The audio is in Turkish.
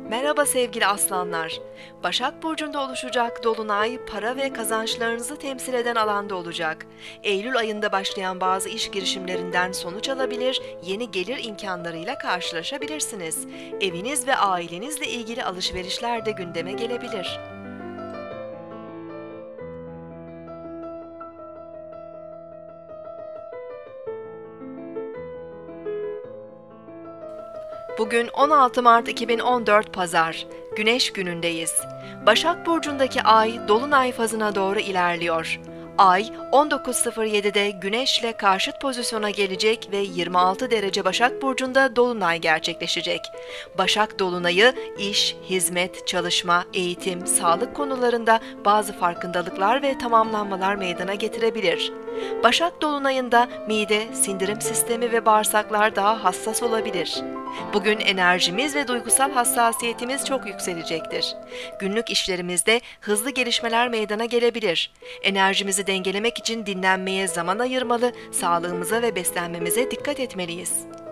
Merhaba sevgili aslanlar. Başak Burcu'nda oluşacak dolunay para ve kazançlarınızı temsil eden alanda olacak. Eylül ayında başlayan bazı iş girişimlerinden sonuç alabilir, yeni gelir imkanlarıyla karşılaşabilirsiniz. Eviniz ve ailenizle ilgili alışverişler de gündeme gelebilir. Bugün 16 Mart 2014 Pazar, Güneş günündeyiz. Başak Burcu'ndaki ay Dolunay fazına doğru ilerliyor. Ay 19.07'de Güneş'le karşıt pozisyona gelecek ve 26 derece Başak Burcu'nda Dolunay gerçekleşecek. Başak Dolunay'ı iş, hizmet, çalışma, eğitim, sağlık konularında bazı farkındalıklar ve tamamlanmalar meydana getirebilir. Başak Dolunay'ında mide, sindirim sistemi ve bağırsaklar daha hassas olabilir. Bugün enerjimiz ve duygusal hassasiyetimiz çok yükselecektir. Günlük işlerimizde hızlı gelişmeler meydana gelebilir. Enerjimizi dengelemek için dinlenmeye zaman ayırmalı, sağlığımıza ve beslenmemize dikkat etmeliyiz.